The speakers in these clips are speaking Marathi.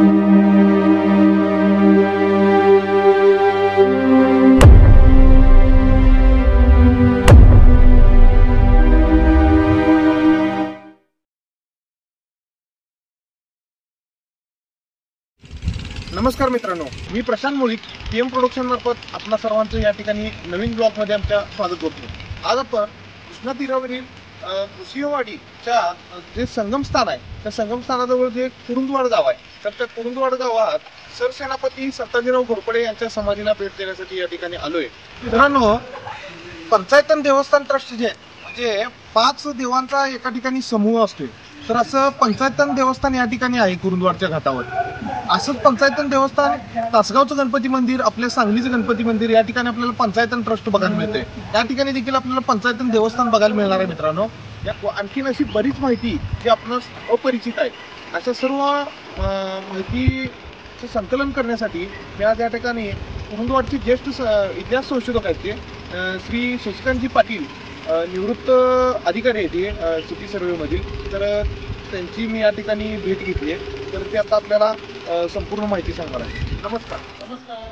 नमस्कार मित्रांनो, मी प्रशांत मुळीक पीएम प्रोडक्शन मार्फत आपणा सर्वांचं या ठिकाणी नवीन ब्लॉग मध्ये आमच्या स्वागत करतो। आज आपण कृष्णा तीरावरील कुसियोवाडीच्या जे संगमस्थान आहे त्या संगमस्थानाजवळ जे कुरुंदवाड गाव आहे, तर त्या कुरुंदवाड गावात सरसेनापती संताजीराव घोरपडे यांच्या समाधीला भेट देण्यासाठी या ठिकाणी आलोय। मित्रांनो, पंचायतन देवस्थान ट्रस्ट जे म्हणजे 5 देवांचा एका ठिकाणी समूह असतोय, तर असं पंचायतन देवस्थान या ठिकाणी आहे कुरुंदवाडच्या घाटावर। असंच पंचायतन देवस्थान तासगावचं गणपती मंदिर, आपल्या सांगलीचं गणपती मंदिर या ठिकाणी आपल्याला पंचायतन ट्रस्ट बघायला मिळते। या ठिकाणी देखील आपल्याला पंचायतन देवस्थान बघायला मिळणार आहे। मित्रांनो, आणखीन अशी बरीच माहिती जी आपणास अपरिचित आहे, अशा सर्व माहितीचे संकलन करण्यासाठी मी आज या ठिकाणी कुरुंदवाडचे ज्येष्ठ इतिहास संशोधक आहेत ते श्री शशिकांतजी पाटील, निवृत्त अधिकारी आहे ते सिटी सर्वे मधील, तर त्यांची मी या ठिकाणी भेट घेतली आहे। तर ते आता आपल्याला संपूर्ण माहिती सांगणार आहे। नमस्कार। नमस्कार।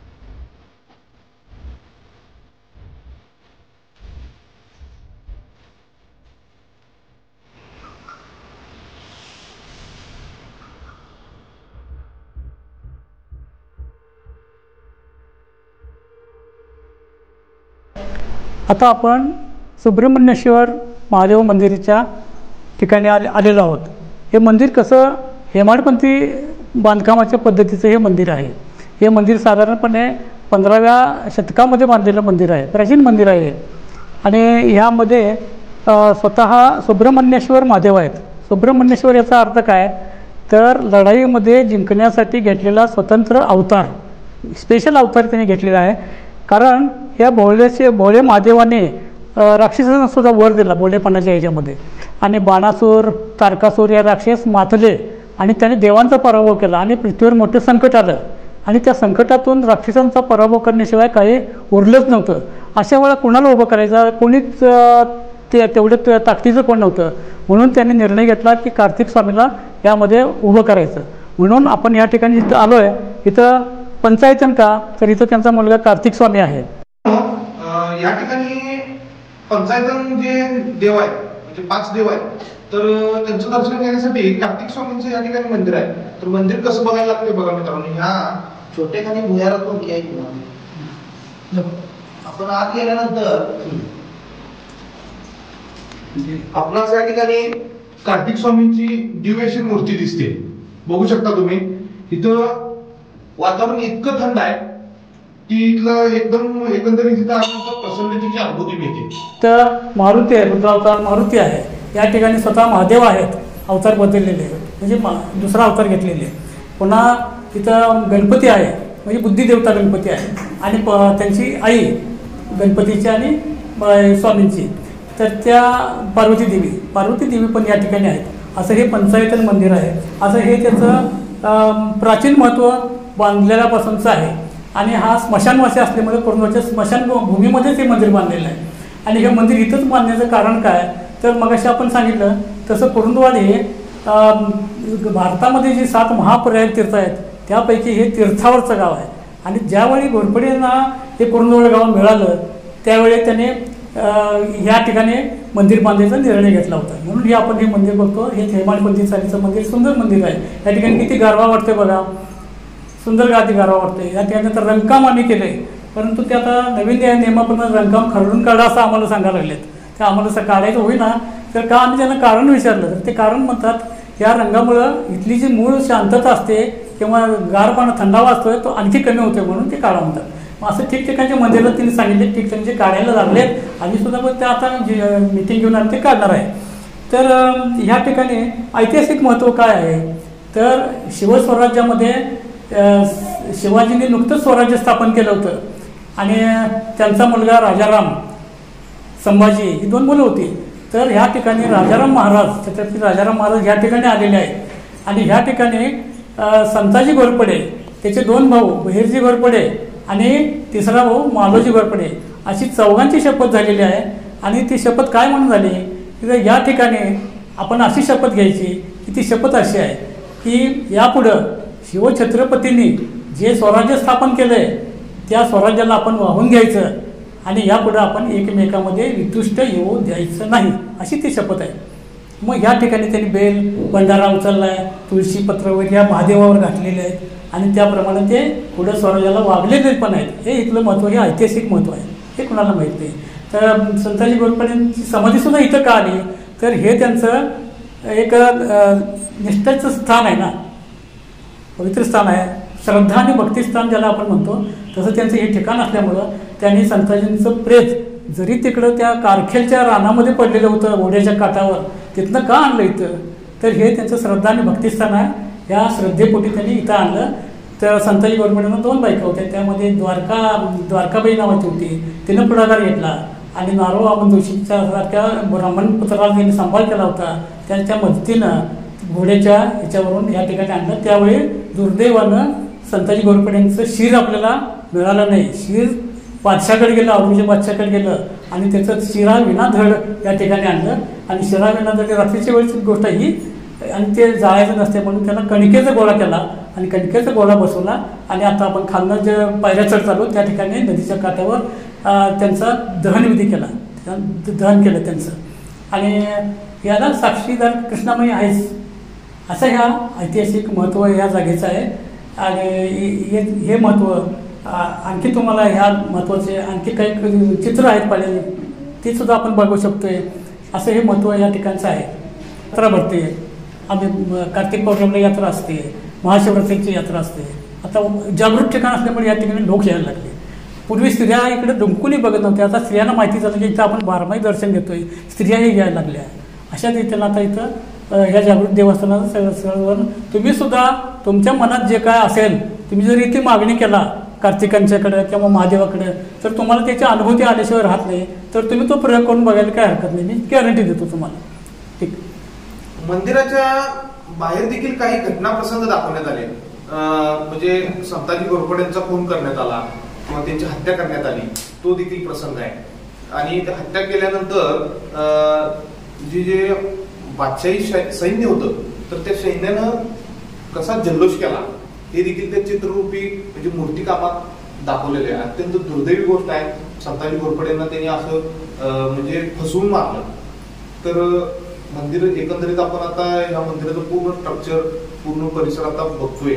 आता आपण सुब्रह्मण्येश्वर महादेव मंदिराच्या ठिकाणी आलेलो आहोत। हे मंदिर कसं हेमाडपंथी बांधकामाच्या पद्धतीचं हे मंदिर आहे। हे मंदिर साधारणपणे 15व्या शतकामध्ये बांधलेलं मंदिर आहे, प्राचीन मंदिर आहे। आणि ह्यामध्ये स्वतः सुब्रह्मण्येश्वर महादेव आहेत। सुब्रह्मण्येश्वर याचा अर्थ काय, तर लढाईमध्ये जिंकण्यासाठी घेतलेला स्वतंत्र अवतार, स्पेशल अवतार त्यांनी घेतलेला आहे। कारण या भोळे महादेवाने राक्षसांना सुद्धा वर दिला भोळेपणाच्या ह्याच्यामध्ये, आणि बाणासूर, तारकासूर या राक्षस मातले आणि त्याने देवांचा पराभव केला आणि पृथ्वीवर मोठं संकट आलं, आणि त्या संकटातून राक्षसांचा पराभव करण्याशिवाय काही उरलंच नव्हतं। अशा वेळा कुणाला उभं करायचं, कोणीच तेवढं ताकदीचं कोण नव्हतं, म्हणून त्यांनी निर्णय घेतला की कार्तिक स्वामीला यामध्ये उभं करायचं। म्हणून आपण या ठिकाणी जिथं आलो आहे, इथं पंचायतन का, तर इथं त्यांचा मुलगा कार्तिक स्वामी आहे। या ठिकाणी पंचायतन जे देव आहे म्हणजे 5 देव आहेत, तर त्यांचं दर्शन घेण्यासाठी कार्तिक स्वामींचं या ठिकाणी मंदिर आहे। तर मंदिर कसं बघायला लागते बघा मित्रांनो, ह्या छोटेखानी भुयारातून आपण आत गेल्यानंतर आपणास या ठिकाणी कार्तिक स्वामींची दिव्यशी मूर्ती दिसते, बघू शकता तुम्ही। इथं वातावरण इतकं थंड आहे की इथलं एकदम एकंदरीत इथं आपल्याला प्रसन्नतेची अनुभूती मिळते। तर मारुती आहे, रुद्रावतार मारुती आहे। या ठिकाणी स्वतः महादेव आहेत, अवतार बदललेले म्हणजे दुसरा अवतार घेतलेले। पुन्हा तिथं गणपती आहे, म्हणजे बुद्धिदेवता गणपती आहे, आणि त्यांची आई गणपतीची आणि स्वामींची, तर त्या पार्वती देवी पण या ठिकाणी आहेत। असं हे पंचायतन मंदिर आहे। असं हे त्याचं प्राचीन महत्त्व बांधलेल्यापासूनचं आहे। आणि हा स्मशानवासी असल्यामुळे कुरुंदवाडच्या स्मशान भूमीमध्येच हे मंदिर बांधलेलं आहे। आणि हे मंदिर इथंच बांधण्याचं कारण काय, तर मगाशी आपण सांगितलं तसं कुरुंदवाड हे भारतामध्ये जे 7 महापर्याय तीर्थ आहेत त्यापैकी हे तीर्थावरचं गाव आहे। आणि ज्यावेळी घोरपडेंना हे कुरुंदवाड गाव मिळालं, त्यावेळी त्याने ह्या ठिकाणी मंदिर बांधायचा निर्णय घेतला होता। म्हणून हे आपण हे मंदिर बघतो, हे हेमाडपंथी चालीचं मंदिर, सुंदर मंदिर आहे। या ठिकाणी किती गारवा वाटते बघा, सुंदर गादी गारवा वाटते। या ठिकाणी तर रंगकाम आम्ही केले, परंतु ते आता नवीन नियमाप्रमाणे रंगकाम खरडून काढा असं आम्हाला सांगायला लागलेत। ते आम्हाला असं काढायचं होईना, तर का आम्ही त्यांना कारण विचारलं, तर ते कारण म्हणतात या रंगामुळं इथली जी मूळ शांतता असते किंवा गारपणा थंडावा असतोय तो आणखी कमी होतोय, म्हणून ते काढा म्हणतात। मग असं ठिकठिकाणच्या मंदिरात त्यांनी सांगितले, ठिकठिकाणचे काढायला लागलेत। आम्ही सुद्धा पण ते आता मीटिंग घेऊन आम्ही ते काढणार आहे। तर ह्या ठिकाणी ऐतिहासिक महत्त्व काय आहे, तर शिवस्वराज्यामध्ये शिवाजींनी नुकतंच स्वराज्य स्थापन केलं होतं, आणि त्यांचा मुलगा राजाराम संभाजी ही 2 मुलं होती। तर ह्या ठिकाणी राजाराम महाराज, छत्रपती राजाराम महाराज ह्या ठिकाणी आलेले आहेत। आणि ह्या ठिकाणी संताजी घोरपडे, त्याचे 2 भाऊ बहिरजी घोरपडे आणि तिसरा भाऊ मालोजी घोरपडे, अशी 4घांची शपथ झालेली आहे। आणि ती शपथ काय म्हणून झाली, की या ठिकाणी आपण अशी शपथ घ्यायची की ती शपथ अशी आहे की यापुढं शिवछत्रपतींनी जे स्वराज्य स्थापन केलं आहे त्या स्वराज्याला आपण वाहून घ्यायचं आणि यापुढे आपण एकमेकामध्ये वितुष्ट येऊ द्यायचं नाही, अशी ती शपथ आहे. मग या ठिकाणी त्यांनी बेल भंडारा उचलला आहे, तुळशीपत्र वगैरे या महादेवावर घातलेले आहेत आणि त्याप्रमाणे ते पुढं स्वराज्याला वागलेले पण आहेत. हे इथलं महत्त्व, हे ऐतिहासिक महत्त्व आहे, हे कुणाला माहीत नाही. तर संताजी घोरपडेंची समाधीसुद्धा इथं का आली, तर हे त्यांचं एक निष्ठेचं स्थान आहे ना, पवित्र स्थान आहे, श्रद्धा आणि भक्तिस्थान ज्याला आपण म्हणतो तसं त्यांचं हे ठिकाण असल्यामुळं त्यांनी संताजींचं प्रेत जरी तिकडं त्या कारखेलच्या रानामध्ये पडलेलं होतं ओढ्याच्या काठावर, तिथनं का आणलं इथं, तर हे त्यांचं श्रद्धा आणि भक्तिस्थान आहे. या श्रद्धेपोटी त्यांनी इथं आणलं. तर संताजी घोरपडेंना 2 बायका होत्या, त्यामध्ये द्वारकाबाई नावाची होती, तिनं पुढाकार घेतला आणि नारो वामन जोशीच्या सारख्या ब्राह्मण पुत्राला त्यांनी सांभाळ केला होता. त्यांच्या मदतीनं घोड्याच्या ह्याच्यावरून या ठिकाणी आणलं. त्यावेळी दुर्दैवानं संताजी घोरपडेंचं शिर आपल्याला मिळालं नाही. शिर बादशाकडे गेलं, औरंगजेब बादशाकडे गेलं आणि त्याचं शिरा विनाधड या ठिकाणी आणलं आणि शिरा विनाधड रात्रीच्या वेळची गोष्ट ही, आणि ते जाळायचं नसते म्हणून त्याला कणकेचा गोळा केला आणि कणकेचा गोळा बसवला आणि आता आपण खालनं जे पायऱ्या चढ चालू त्या ठिकाणी नदीच्या काठावर त्यांचा दहनविधी केला, दहन केलं त्यांचं. आणि याला साक्षीदार कृष्णामाई आहेच, असं ह्या ऐतिहासिक महत्त्व ह्या जागेचं आहे. आणि हे महत्त्व आणखी तुम्हाला ह्या महत्त्वाचे आणखी काही चित्र आहेत पाहिलेली, ती सुद्धा आपण बघू शकतोय. असं हे महत्त्व या ठिकाणचं आहे. यात्रा भरते, आम्ही कार्तिक पौर्णिमेला यात्रा असते, महाशिवरात्रीची यात्रा असते. आता जागृत ठिकाण असल्यामुळे या ठिकाणी लोक यायला लागले. पूर्वी स्त्रिया इकडे डुंकूनही बघत नव्हत्या, आता स्त्रियांना माहिती झालं की इथं आपण बारमाही दर्शन घेतोय, स्त्रियाही यायला लागल्या. अशा रीतीनं आता इथं ह्या जागृत देवस्थानाचं सगळं तुम्ही सुद्धा तुमच्या मनात जे काय असेल, तुम्ही जर इथे मागणी केला कार्तिकांच्याकडे किंवा महादेवाकडे, तर तुम्हाला त्याची अनुभूती आल्याशिवाय राहत नाही. तर तुम्ही तो प्रयोग करून बघायला काय हरकत नाही, मी गॅरंटी देतो तुम्हाला. ठीक. मंदिराच्या बाहेर देखील काही घटना प्रसंग दाखवण्यात आले, म्हणजे संताजी घोरपडेंचा खून करण्यात आला किंवा त्यांची हत्या करण्यात आली, तो देखील प्रसंग आहे. आणि त्या हत्या केल्यानंतर जे बादशाही सैन्य होतं, तर त्या सैन्यानं कसा जल्लोष केला हे देखील त्या चित्ररूपी म्हणजे मूर्तिकामात दाखवलेले आहे. अत्यंत दुर्दैवी गोष्ट आहे. संताजी घोरपडेंना त्यांनी असं म्हणजे फसवून मारलं. तर मंदिर एकंदरीत आपण आता ह्या मंदिराचं पूर्ण स्ट्रक्चर, पूर्ण परिसर आता बघतोय.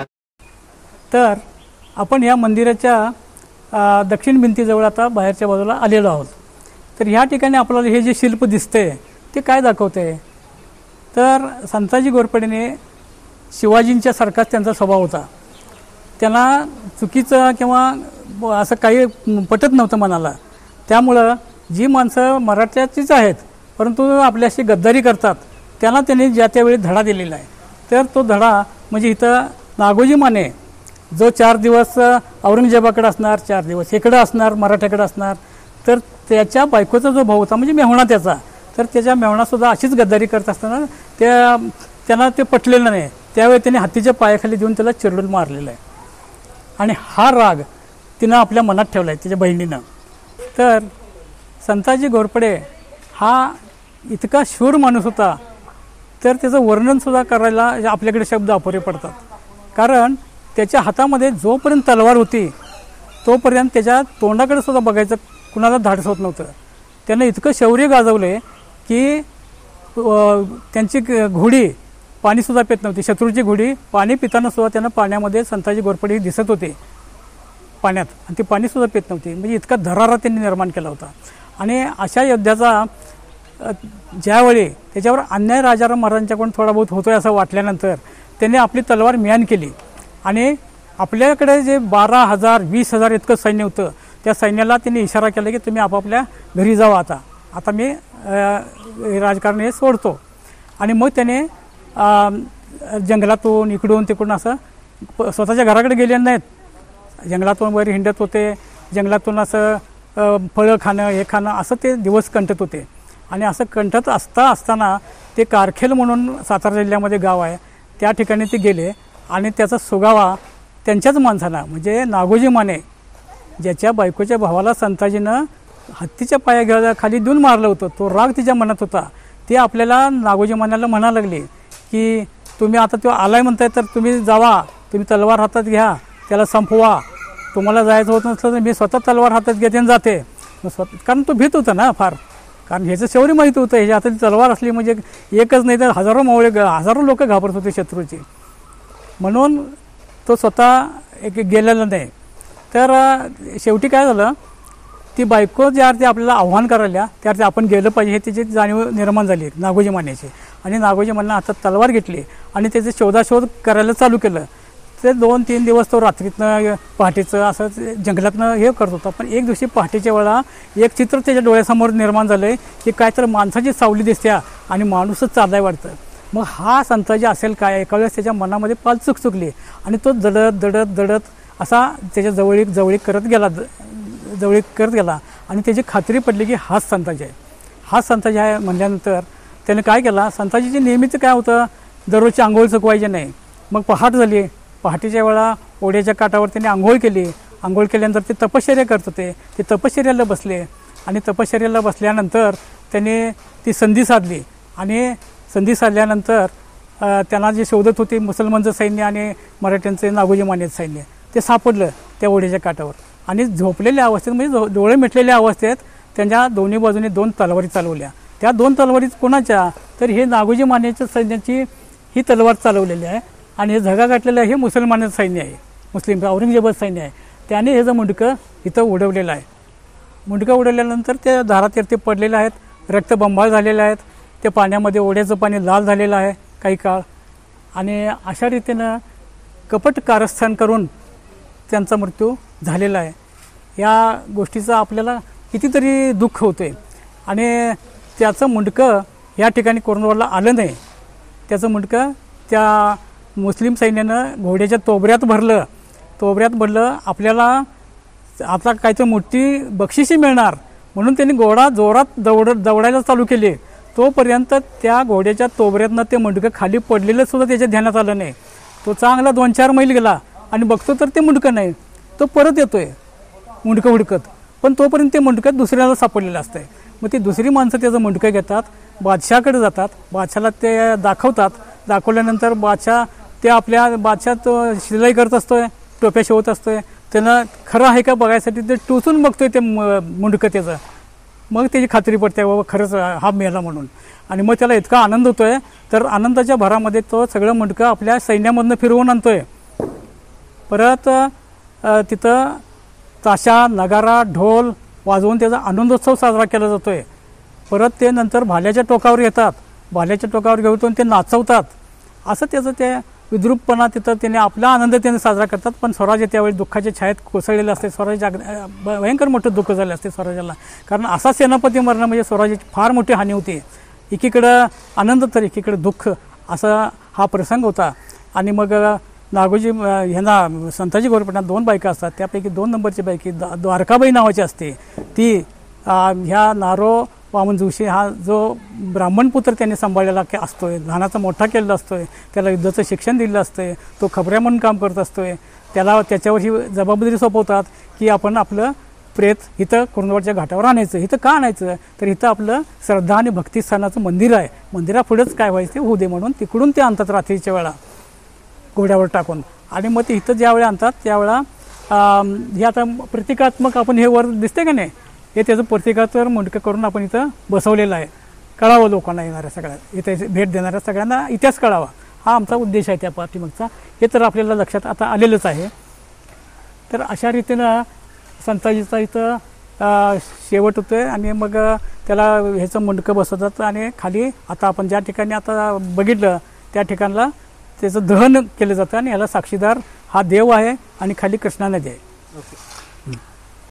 तर आपण या मंदिराच्या दक्षिण भिंतीजवळ आता बाहेरच्या बाजूला आलेलो आहोत. तर ह्या ठिकाणी आपल्याला हे जे शिल्प दिसतंय ते काय दाखवते, तर संताजी घोरपडेने शिवाजींच्या सारखाच त्यांचा स्वभाव होता. त्यांना चुकीचं किंवा असं काही पटत नव्हतं मनाला. त्यामुळं जी माणसं मराठ्याचीच आहेत परंतु आपल्याशी गद्दारी करतात त्यांना त्यांनी ज्या त्यावेळी धडा दिलेला आहे. तर तो धडा म्हणजे इथं नागोजी माने जो 4 दिवस औरंगजेबाकडे असणार, 4 दिवस इकडं असणार, मराठ्याकडे असणार, तर त्याच्या बायकोचा जो भाऊ होता म्हणजे मेहुणा त्याचा, तर त्याच्या मेहुणासुद्धा अशीच गद्दारी करत असताना त्यांना ते पटलेलं नाही. त्यावेळी त्यांनी हत्तीच्या पायाखाली देऊन त्याला चिरडून मारलेलं आहे. आणि हा राग तिनं आपल्या मनात ठेवला आहे त्याच्या बहिणीनं. तर संताजी घोरपडे हा इतका शूर माणूस होता, तर त्याचं वर्णनसुद्धा करायला आपल्याकडे शब्द अपुरे पडतात. कारण त्याच्या हातामध्ये जोपर्यंत तलवार होती तोपर्यंत त्याच्या तोंडाकडे सुद्धा बघायचं कुणाला धाडस होत नव्हतं. त्यानं इतकं शौर्य गाजवले की त्यांची घोडी पाणीसुद्धा पित नव्हती. शत्रूची घोडी पाणी पिताना सुद्धा त्यांना पाण्यामध्ये संताजी घोरपडे दिसत होते पाण्यात, आणि ती पाणीसुद्धा पित नव्हती. म्हणजे इतका धरारा त्यांनी निर्माण केला होता. आणि अशा योद्ध्याचा ज्यावेळी त्याच्यावर अन्याय राजाराम महाराजांच्याकडून थोडा बहुत होतोय असं वाटल्यानंतर त्यांनी आपली तलवार म्यान केली आणि आपल्याकडे जे 12,000 20,000 इतकं सैन्य होतं त्या सैन्याला त्यांनी इशारा केला की तुम्ही आपापल्या घरी जावा, आता मी राजकारण हे सोडतो. आणि मग त्याने जंगलातून इकडून तिकडून असं स्वतःच्या घराकडे गेले नाहीत, जंगलातून वगैरे हिंडत होते. जंगलातून असं फळं खाणं हे खाणं असं ते दिवस कंठत होते. आणि असं कंठत असताना ते कारखेल म्हणून सातारा जिल्ह्यामध्ये गाव आहे, त्या ठिकाणी ते गेले आणि त्याचा सुगावा त्यांच्याच माणसाला म्हणजे नागोजी माने ज्याच्या बायकोच्या भावाला संताजीनं हत्तीच्या पाया खाली देऊन मारलं होतं, तो राग तिच्या मनात होता. ते आपल्याला नागोजी मान्याला म्हणा लागले की तुम्ही आता तो आलाय म्हणताय तर तुम्ही जावा तुम्ही तलवार हातात घ्या, त्याला संपवा. तुम्हाला जायचं होत नसलं तर मी स्वतः तलवार हातात घेते आणि जाते. मग कारण तो भीत होता ना फार, कारण ह्याचं शेवटी माहिती होतं ह्याच्या हातात तलवार असली म्हणजे एकच नाही तर हजारो लोक घाबरत होते शत्रूची. म्हणून तो स्वतः गेलेला नाही. तर शेवटी काय झालं, ती बायको ज्यावरती आपल्याला आव्हान करायला त्यावरती आपण गेलं पाहिजे हे तिची जाणीव निर्माण झाली नागोजी मानेची. आणि नागोजी मानेनं हातात तलवार घेतली आणि त्याचे शोधाशोध करायला चालू केलं. ते 2-3 दिवस तो रात्रीतनं पहाटेचं असं जंगलातनं हे करत होता. पण एक दिवशी पहाटेच्या वेळा एक चित्र त्याच्या डोळ्यासमोर निर्माण झालं आहे की काय तर माणसाची सावली दिसत्या आणि माणूसच चाललाय वाटतं. मग हा संताजी असेल काय, एका वेळेस त्याच्या मनामध्ये पाल चुकली आणि तो दडत असा त्याच्या जवळीक करत गेला आणि त्याची खात्री पडली की हाच संताजी आहे. म्हणल्यानंतर त्याने काय केला, संताजीची नेहमीचं काय होतं, दररोजची आंघोळ चुकवायची नाही. मग पहाट झाली, पहाटेच्या वेळा ओढ्याच्या काठावर त्यांनी आंघोळ केली. आंघोळ केल्यानंतर ते तपश्चर्या करत होते. ते तपश्चर्याला बसले आणि तपश्चर्याला बसल्यानंतर त्यांनी ती संधी साधली आणि संधी साधल्यानंतर त्यांना जे शोधत होते मुसलमानचं सैन्य आणि मराठ्यांचं नागोजी मानेचं सैन्य ते सापडलं त्या ओढ्याच्या काठावर. आणि झोपलेल्या अवस्थेत म्हणजे डोळे मिटलेल्या अवस्थेत त्यांच्या दोन्ही बाजूने 2 तलवारी चालवल्या. त्या 2 तलवारी कोणाच्या, तर हे नागोजी मानेच्या सैन्याची ही तलवार चालवलेली आहे आणि हे झगा गाठलेलं हे मुसलमानाचं सैन्य आहे, मुस्लिम औरंगजेबाचं सैन्य आहे. त्याने ह्याचं मुंडकं इथं उडवलेलं आहे. मुंडकं उडवल्यानंतर ते धारातीर्थी पडलेले आहेत, रक्तबंबाळ झालेले आहेत. ते पाण्यामध्ये ओढ्याचं पाणी लाल झालेलं आहे काही काळ. आणि अशा रीतीनं कपट कारस्थान करून त्यांचा मृत्यू झालेला आहे. या गोष्टीचं आपल्याला कितीतरी दुःख होतं आहे. आणि त्याचं मुंडकं या ठिकाणी कोरंदवाडला आलं नाही. त्याचं मुंडकं त्या मुस्लिम सैन्यानं घोड्याच्या तोबऱ्यात भरलं. आपल्याला आता काहीतरी मोठी बक्षिसी मिळणार म्हणून त्यांनी घोडा जोरात दौडायला चालू केली. तोपर्यंत त्या घोड्याच्या तोबऱ्यातनं ते मुंडकं खाली पडलेलं सुद्धा त्याच्या ध्यानात आलं नाही. तो चांगला 2-4 मैल गेला आणि बघतो तर ते मुंडकं नाही. तो परत येतोय मुंडकं हुडकत, पण तोपर्यंत ते मुंडकं दुसऱ्याला सापडलेलं असतंय. मग ती दुसरी माणसं त्याचं मुंडकं घेतात, बादशाहकडे जातात, बादशाहला ते दाखवतात. दाखवल्यानंतर बादशाह तो शिलाई करत असतोय, टोप्या शिवत असतोय. त्यानं खरं आहे का बघायसाठी ते टोचून बघतोय ते मुंडकं त्याचं. मग त्याची खात्री पडते बाबा खरंच हा मेला म्हणून. आणि मग त्याला इतका आनंद होतोय, तर आनंदाच्या भरामध्ये तो सगळं मुंडकं आपल्या सैन्यामधनं फिरवून आणतोय. परत तिथं ताशा, नगारा, ढोल वाजवून त्याचा आनंदोत्सव साजरा केला जातोय. परत ते नंतर भाल्याच्या टोकावर येतात, भाल्याच्या टोकावर घेऊन ते नाचवतात. असं त्याचं ते विद्रूपपणा तिथं त्याने आपला आनंद त्याने साजरा करतात. पण स्वराज्य त्यावेळी दुःखाच्या छायेत कोसळलेलं असते. स्वराज्य भयंकर मोठं दुःख झालं असते स्वराज्याला, कारण असा सेनापती मरणं म्हणजे स्वराज्याची फार मोठी हानी होती. एकीकडं आनंद तर एकीकडे दुःख, असा हा प्रसंग होता. आणि मग नागोजी ह्यांना संताजी घोरपड्यांना 2 बायका असतात. त्यापैकी 2 नंबरची बायकी द्वारकाबाई नावाची असते. ती ह्या नारो वामन जोशी हा जो ब्राह्मणपुत्र त्यांनी सांभाळलेला असतोय, लहानाचा मोठा केलेला असतोय, त्याला युद्धाचं शिक्षण दिलेलं असतंय, तो खबऱ्या म्हणून काम करत असतोय. त्याच्यावर ही जबाबदारी सोपवतात की आपण आपलं प्रेत इथं कोरंदवाडच्या घाटावर आणायचं. इथं का आणायचं, तर इथं आपलं श्रद्धा आणि भक्तिस्थानाचं मंदिर आहे. मंदिरापुढंच काय व्हायचं ते होऊ दे म्हणून तिकडून ते आणतात रात्रीच्या वेळा घोड्यावर टाकून. आणि मग ते इथं ज्यावेळी आणतात त्यावेळा हे आता प्रतिकात्मक आपण हे वर दिसते का नाही, हे त्याचं प्रतिकात्मक मुंडकं करून आपण इथं बसवलेलं आहे. कळावं लोकांना, येणाऱ्या सगळ्या इथे भेट देणाऱ्या सगळ्यांना इतिहास कळावा, हा आमचा उद्देश आहे त्या पाठीमागचा. हे तर आपल्याला लक्षात आता आलेलंच आहे. तर अशा रीतीनं संताजीचा इथं शेवट होतोय. आणि मग त्याला ह्याचं मुंडकं बसवतात आणि खाली आता आपण ज्या ठिकाणी आता बघितलं त्या ठिकाणला त्याचं दहन केलं जातं. आणि याला साक्षीदार हा देव आहे आणि खाली कृष्णा नदी आहे. ओके.